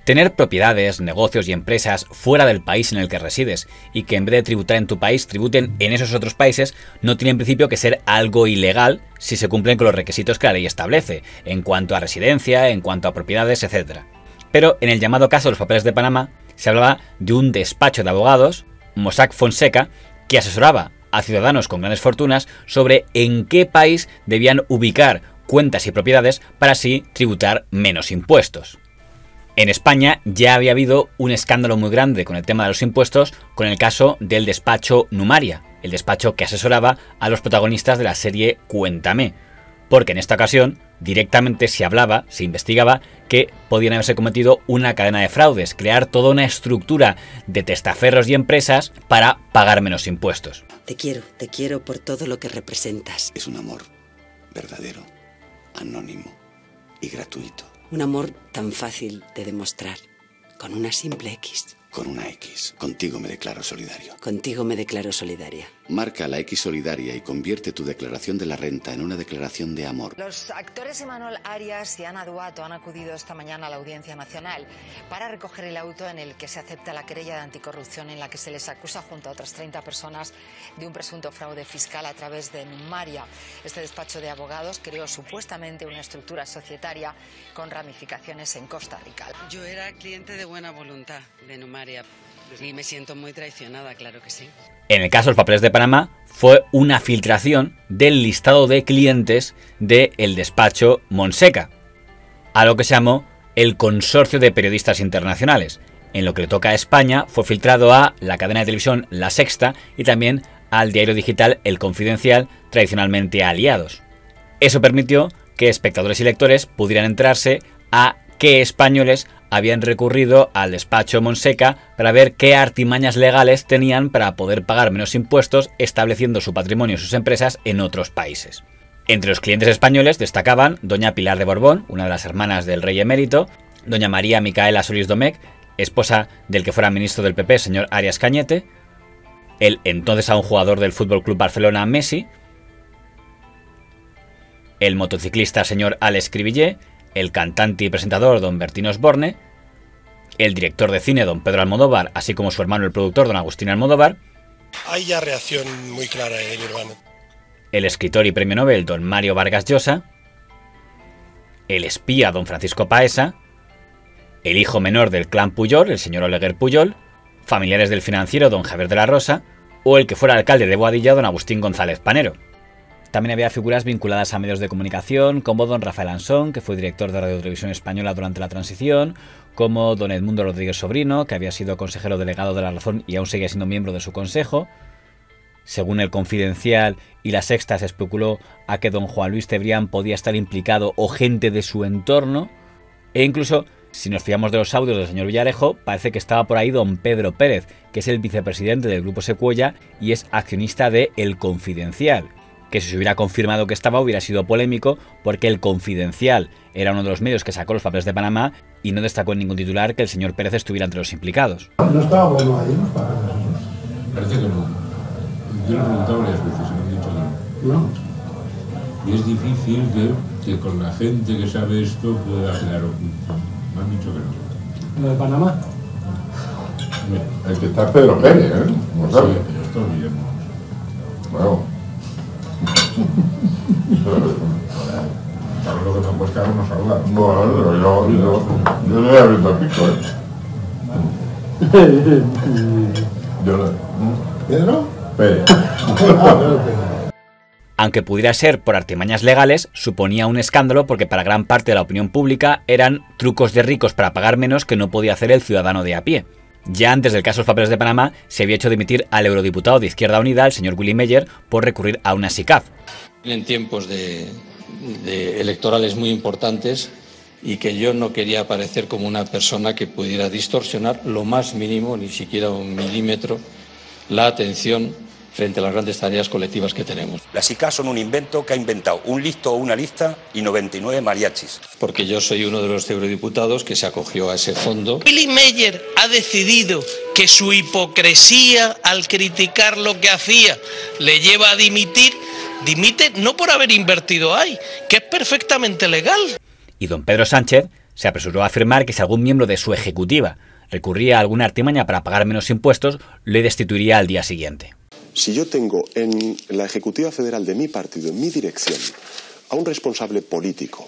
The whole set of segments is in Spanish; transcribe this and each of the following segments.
Tener propiedades, negocios y empresas fuera del país en el que resides y que en vez de tributar en tu país tributen en esos otros países no tiene en principio que ser algo ilegal si se cumplen con los requisitos que la ley establece, en cuanto a residencia, en cuanto a propiedades, etc. Pero en el llamado caso de los papeles de Panamá se hablaba de un despacho de abogados, Mossack Fonseca, que asesoraba a ciudadanos con grandes fortunas sobre en qué país debían ubicar cuentas y propiedades para así tributar menos impuestos. En España ya había habido un escándalo muy grande con el tema de los impuestos con el caso del despacho Numaria, el despacho que asesoraba a los protagonistas de la serie Cuéntame, porque en esta ocasión directamente se investigaba que podían haberse cometido una cadena de fraudes, crear toda una estructura de testaferros y empresas para pagar menos impuestos. Te quiero por todo lo que representas. Es un amor verdadero, anónimo y gratuito. Un amor tan fácil de demostrar, con una simple X. Con una X. Contigo me declaro solidario. Contigo me declaro solidaria. Marca la X solidaria y convierte tu declaración de la renta en una declaración de amor. Los actores Emanuel Arias y Ana Duato han acudido esta mañana a la Audiencia Nacional para recoger el auto en el que se acepta la querella de anticorrupción en la que se les acusa junto a otras 30 personas de un presunto fraude fiscal a través de Numaria. Este despacho de abogados creó supuestamente una estructura societaria con ramificaciones en Costa Rica. Yo era cliente de buena voluntad de Numaria y me siento muy traicionada, claro que sí. En el caso de los papeles de Panamá fue una filtración del listado de clientes del despacho Fonseca, a lo que se llamó el Consorcio de Periodistas Internacionales. En lo que le toca a España fue filtrado a la cadena de televisión La Sexta y también al diario digital El Confidencial, tradicionalmente aliados. Eso permitió que espectadores y lectores pudieran enterarse a qué españoles habían recurrido al despacho Fonseca para ver qué artimañas legales tenían para poder pagar menos impuestos estableciendo su patrimonio y sus empresas en otros países. Entre los clientes españoles destacaban doña Pilar de Borbón, una de las hermanas del rey emérito, doña María Micaela Solís Domecq, esposa del que fuera ministro del PP, señor Arias Cañete, el entonces aún jugador del FC Barcelona Messi, el motociclista señor Alex Cribillé, el cantante y presentador don Bertín Osborne, el director de cine don Pedro Almodóvar, así como su hermano el productor don Agustín Almodóvar. Hay ya reacción muy clara en Urbano. El escritor y premio Nobel don Mario Vargas Llosa, el espía don Francisco Paesa, el hijo menor del clan Puyol, el señor Oleguer Puyol, familiares del financiero don Javier de la Rosa, o el que fuera alcalde de Boadilla don Agustín González Panero. También había figuras vinculadas a medios de comunicación, como don Rafael Ansón, que fue director de Radio Televisión Española durante la transición, como don Edmundo Rodríguez Sobrino, que había sido consejero delegado de La Razón y aún seguía siendo miembro de su consejo. Según El Confidencial y La Sexta, se especuló a que don Juan Luis Cebrián podía estar implicado o gente de su entorno, e incluso, si nos fiamos de los audios del señor Villarejo, parece que estaba por ahí don Pedro Pérez, que es el vicepresidente del Grupo Secuoya y es accionista de El Confidencial, que si se hubiera confirmado que estaba hubiera sido polémico porque El Confidencial era uno de los medios que sacó los papeles de Panamá y no destacó en ningún titular que el señor Pérez estuviera entre los implicados. No estaba bueno ahí, ¿no? Parece que no. Yo lo he preguntado varias veces y me han dicho que no. No. Y es difícil que con la gente que sabe esto pueda quedar oculto. Me han dicho que no. ¿Lo de Panamá? Mira, El que está Pedro Pérez, ¿eh? ¿No sí, sabes? esto lo diremos. Bueno. ¿Sabes lo que no puede cada uno saludar? Bueno, pero yo le voy abriendo el pico, ¿Pedro? Pérez. Aunque pudiera ser por artimañas legales, suponía un escándalo porque para gran parte de la opinión pública eran trucos de ricos para pagar menos que no podía hacer el ciudadano de a pie. Ya antes del caso de los papeles de Panamá, se había hecho dimitir al eurodiputado de Izquierda Unida, el señor Willy Meyer, por recurrir a una SICAF. En tiempos de electorales muy importantes y que yo no quería aparecer como una persona que pudiera distorsionar lo más mínimo, ni siquiera un milímetro, la atención frente a las grandes tareas colectivas que tenemos. Las ICA son un invento que ha inventado un listo o una lista y 99 mariachis. Porque yo soy uno de los eurodiputados que se acogió a ese fondo. Willy Meyer ha decidido que su hipocresía al criticar lo que hacía le lleva a dimitir. Dimite no por haber invertido ahí, que es perfectamente legal. Y don Pedro Sánchez se apresuró a afirmar que si algún miembro de su ejecutiva recurría a alguna artimaña para pagar menos impuestos, le destituiría al día siguiente. Si yo tengo en la Ejecutiva Federal de mi partido, en mi dirección, a un responsable político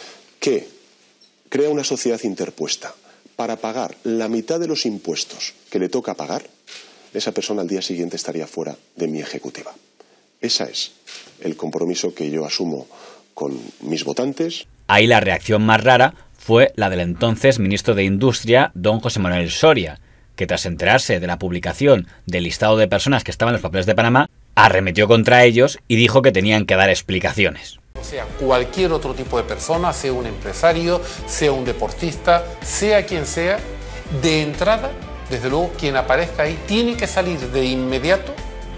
que crea una sociedad interpuesta para pagar la mitad de los impuestos que le toca pagar, esa persona al día siguiente estaría fuera de mi ejecutiva. Ese es el compromiso que yo asumo con mis votantes. Ahí la reacción más rara fue la del entonces ministro de Industria, don José Manuel Soria, que tras enterarse de la publicación del listado de personas que estaban en los papeles de Panamá, arremetió contra ellos y dijo que tenían que dar explicaciones. O sea, cualquier otro tipo de persona, sea un empresario, sea un deportista, sea quien sea, de entrada, desde luego, quien aparezca ahí tiene que salir de inmediato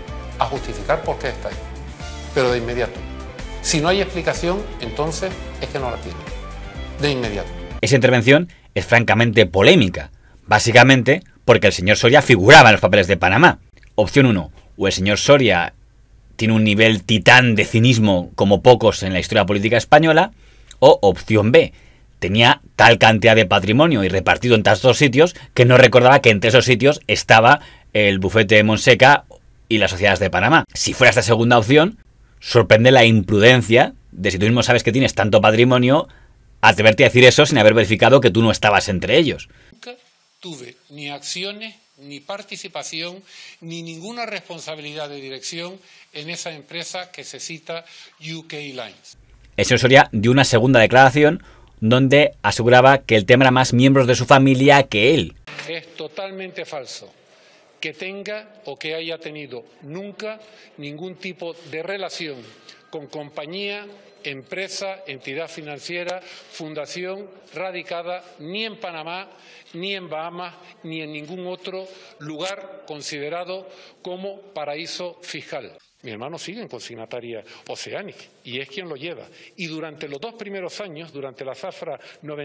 a justificar por qué está ahí. Pero de inmediato. Si no hay explicación, entonces es que no la tiene. De inmediato. Esa intervención es francamente polémica, básicamente porque el señor Soria figuraba en los papeles de Panamá. Opción 1, o el señor Soria tiene un nivel titán de cinismo como pocos en la historia política española, o opción B, tenía tal cantidad de patrimonio y repartido en tantos sitios que no recordaba que entre esos sitios estaba el bufete de Monseca y las sociedades de Panamá. Si fuera esta segunda opción, sorprende la imprudencia de, si tú mismo sabes que tienes tanto patrimonio, atreverte a decir eso sin haber verificado que tú no estabas entre ellos. Nunca tuve ni acciones, ni participación, ni ninguna responsabilidad de dirección en esa empresa que se cita UK Lines. El señor Soria dio una segunda declaración donde aseguraba que el tema era más miembros de su familia que él. Es totalmente falso que tenga o que haya tenido nunca ningún tipo de relación con compañía, empresa, entidad financiera, fundación radicada ni en Panamá, ni en Bahamas, ni en ningún otro lugar considerado como paraíso fiscal. Mi hermano sigue en consignataria Oceanic y es quien lo lleva. Y durante los 2 primeros años, durante la zafra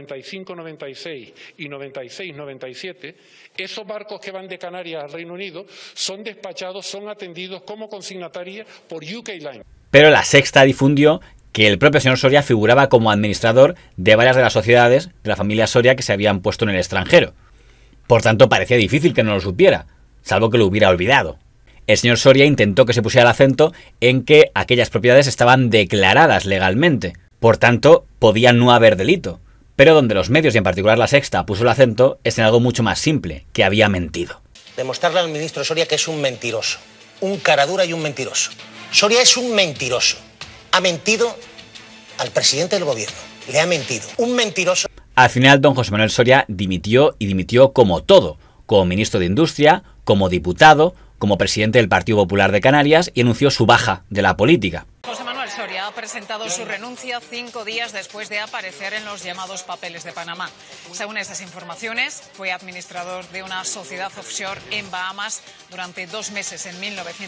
95-96 y 96-97, esos barcos que van de Canarias al Reino Unido son despachados, son atendidos como consignataria por UK Line. Pero La Sexta difundió que el propio señor Soria figuraba como administrador de varias de las sociedades de la familia Soria que se habían puesto en el extranjero. Por tanto, parecía difícil que no lo supiera, salvo que lo hubiera olvidado. El señor Soria intentó que se pusiera el acento en que aquellas propiedades estaban declaradas legalmente, por tanto, podía no haber delito. Pero donde los medios, y en particular La Sexta, puso el acento es en algo mucho más simple, que había mentido. Demostrarle al ministro Soria que es un mentiroso, un caradura y un mentiroso. Soria es un mentiroso. Ha mentido al presidente del gobierno, le ha mentido. Un mentiroso. Al final, don José Manuel Soria dimitió, y dimitió como todo, como ministro de Industria, como diputado, como presidente del Partido Popular de Canarias, y anunció su baja de la política. José Manuel Soria ha presentado su renuncia 5 días después de aparecer en los llamados papeles de Panamá. Según esas informaciones, fue administrador de una sociedad offshore en Bahamas durante 2 meses en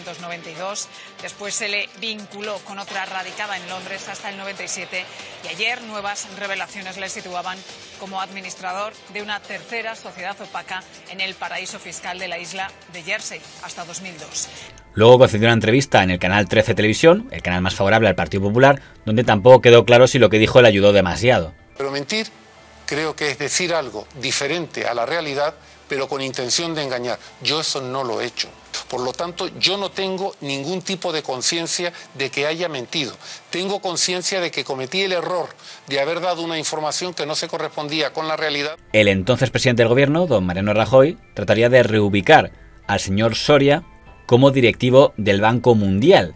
1992. Después se le vinculó con otra radicada en Londres hasta el 97 y ayer nuevas revelaciones le situaban como administrador de una tercera sociedad opaca en el paraíso fiscal de la isla de Jersey hasta 2002. Luego concedió una entrevista en el canal 13 Televisión, el canal más favorable al Partido Popular, donde tampoco quedó claro si lo que dijo le ayudó demasiado. Pero mentir creo que es decir algo diferente a la realidad, pero con intención de engañar. Yo eso no lo he hecho. Por lo tanto, yo no tengo ningún tipo de conciencia de que haya mentido. Tengo conciencia de que cometí el error de haber dado una información que no se correspondía con la realidad. El entonces presidente del gobierno, don Mariano Rajoy, trataría de reubicar al señor Soria como directivo del Banco Mundial,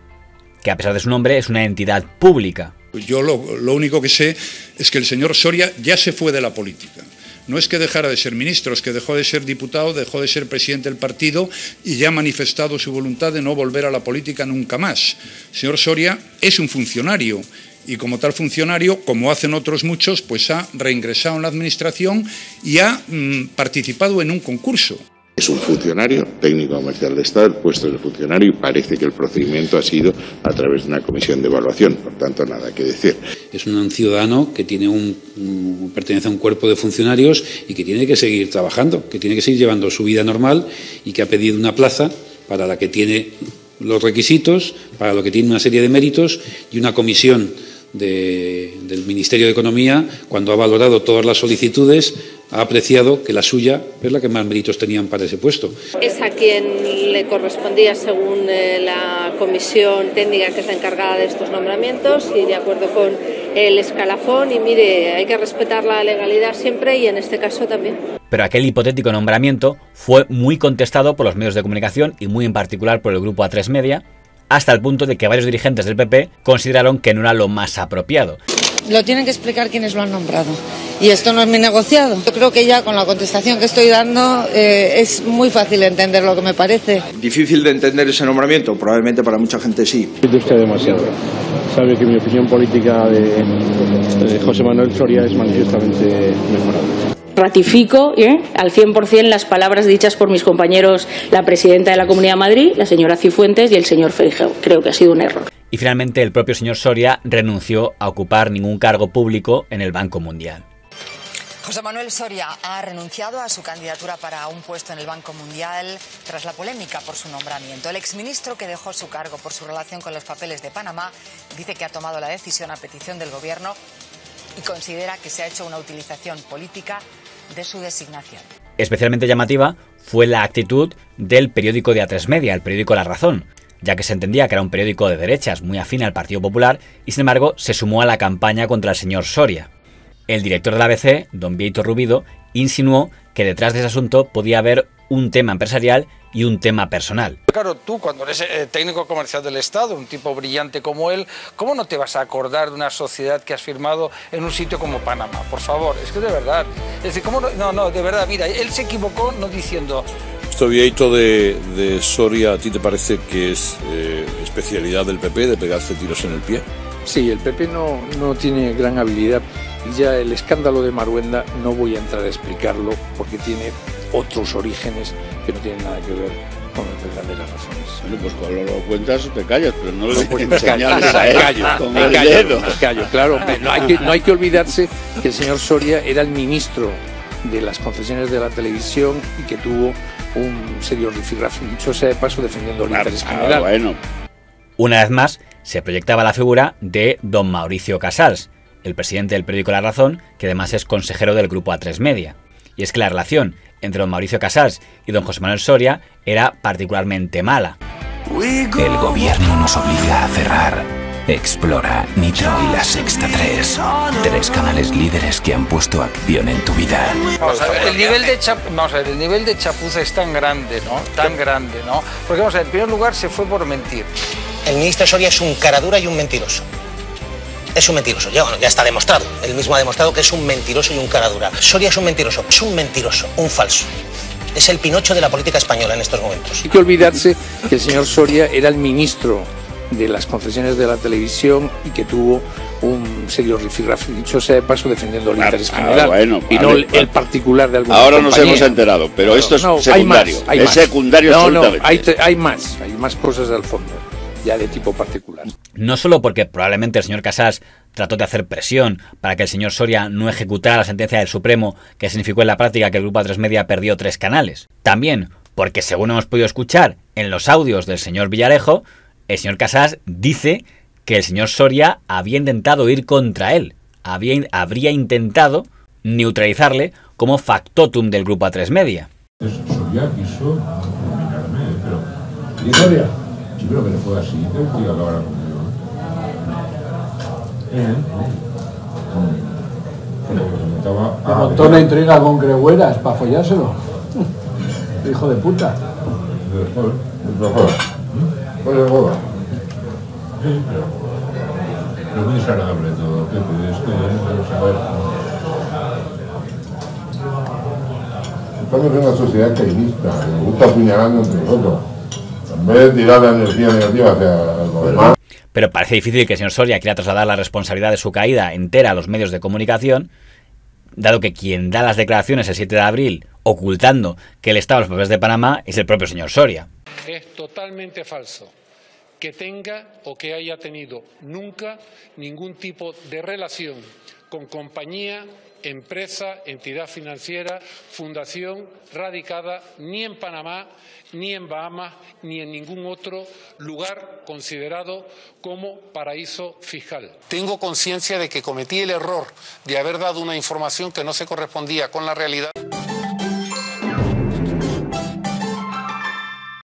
que a pesar de su nombre es una entidad pública. Yo lo único que sé es que el señor Soria ya se fue de la política. No es que dejara de ser ministro, es que dejó de ser diputado, dejó de ser presidente del partido y ya ha manifestado su voluntad de no volver a la política nunca más. El señor Soria es un funcionario y como tal funcionario, como hacen otros muchos, pues ha reingresado en la administración y ha participado en un concurso. Es un funcionario técnico comercial de Estado, el puesto del funcionario, y parece que el procedimiento ha sido a través de una comisión de evaluación, por tanto nada que decir. Es un ciudadano que tiene pertenece a un cuerpo de funcionarios y que tiene que seguir trabajando, que tiene que seguir llevando su vida normal y que ha pedido una plaza para la que tiene los requisitos, para lo que tiene una serie de méritos y una comisión del Ministerio de Economía, cuando ha valorado todas las solicitudes, ha apreciado que la suya es la que más méritos tenían para ese puesto. Es a quien le correspondía según la comisión técnica que está encargada de estos nombramientos y de acuerdo con el escalafón, y mire, hay que respetar la legalidad siempre y en este caso también. Pero aquel hipotético nombramiento fue muy contestado por los medios de comunicación y muy en particular por el grupo A3 Media, hasta el punto de que varios dirigentes del PP consideraron que no era lo más apropiado. Lo tienen que explicar quienes lo han nombrado. Y esto no es mi negociado. Yo creo que ya con la contestación que estoy dando es muy fácil entender lo que me parece. ¿Difícil de entender ese nombramiento? Probablemente para mucha gente sí. Pide usted demasiado. Sabe que mi opinión política de José Manuel Soria es manifiestamente mejorable. Ratifico al 100% las palabras dichas por mis compañeros, la presidenta de la Comunidad de Madrid, la señora Cifuentes y el señor Feijóo. Creo que ha sido un error. Y finalmente el propio señor Soria renunció a ocupar ningún cargo público en el Banco Mundial. José Manuel Soria ha renunciado a su candidatura para un puesto en el Banco Mundial tras la polémica por su nombramiento. El exministro, que dejó su cargo por su relación con los papeles de Panamá, dice que ha tomado la decisión a petición del gobierno y considera que se ha hecho una utilización política de su designación. Especialmente llamativa fue la actitud del periódico de A3 Media, el periódico La Razón, ya que se entendía que era un periódico de derechas muy afín al Partido Popular y sin embargo se sumó a la campaña contra el señor Soria. El director del ABC, don Vieito Rubido, insinuó que detrás de ese asunto podía haber un tema empresarial y un tema personal. Claro, tú cuando eres técnico comercial del Estado, un tipo brillante como él, ¿cómo no te vas a acordar de una sociedad que has firmado en un sitio como Panamá? Por favor, es que de verdad. Es decir, ¿cómo no? No, de verdad, mira, él se equivocó no diciendo... Esto Vieito de Soria, ¿a ti te parece que es especialidad del PP de pegarse tiros en el pie? Sí, el PP no tiene gran habilidad y ya el escándalo de Maruenda no voy a entrar a explicarlo porque tiene otros orígenes que no tienen nada que ver con las verdaderas razones. Bueno, pues cuando lo cuentas te callas, pero no le pues señales a él con el dedo. Me callo, claro. No hay que olvidarse que el señor Soria era el ministro de las concesiones de la televisión y que tuvo un serio rifirrafe, dicho sea de paso, defendiendo el interés general. Bueno. Una vez más, se proyectaba la figura de don Mauricio Casals, el presidente del periódico La Razón, que además es consejero del grupo A3 Media. Y es que la relación entre don Mauricio Casals y don José Manuel Soria era particularmente mala. El gobierno nos obliga a cerrar. Explora, Nitro y La Sexta 3. 3 canales líderes que han puesto acción en tu vida. Vamos a ver, el nivel de chapuza es tan grande, ¿no? Tan grande, ¿no? Porque vamos a ver, en primer lugar se fue por mentir. El ministro Soria es un caradura y un mentiroso. Es un mentiroso, ya está demostrado. Él mismo ha demostrado que es un mentiroso y un caradura. Soria es un mentiroso, un falso. Es el Pinocho de la política española en estos momentos. Hay que olvidarse que el señor Soria era el ministro de las concesiones de la televisión y que tuvo un serio rifirrafe, dicho sea de paso, defendiendo el interés general y no el particular de alguna Ahora compañía. nos hemos enterado, pero esto es secundario. Hay secundario absolutamente. Hay más cosas al fondo, ya de tipo particular. No solo porque probablemente el señor Casals trató de hacer presión para que el señor Soria no ejecutara la sentencia del Supremo, que significó en la práctica que el grupo A3 Media perdió 3 canales. También porque, según hemos podido escuchar en los audios del señor Villarejo, el señor Casals dice que el señor Soria había intentado ir contra él, habría intentado neutralizarle como factotum del grupo A3 Media. Soria quiso eliminarme, pero... ¿Soria? Yo creo que no fue así, que el tío acabara conmigo. Me montó una intriga con Gregueras para follárselo. Hijo de puta. Sí, pero muy desagradable todo, Pepe, es que debes saber. Estamos en una sociedad cainista, nos gusta apuñalando entre nosotros. En vez de tirar la energía negativa hacia los demás. Pero parece difícil que el señor Soria quiera trasladar la responsabilidad de su caída entera a los medios de comunicación, dado que quien da las declaraciones el 7 de abril ocultando que él estaba en los papeles de Panamá es el propio señor Soria. Es totalmente falso que tenga o que haya tenido nunca ningún tipo de relación con compañía, empresa, entidad financiera, fundación radicada ni en Panamá, ni en Bahamas, ni en ningún otro lugar considerado como paraíso fiscal. Tengo conciencia de que cometí el error de haber dado una información que no se correspondía con la realidad.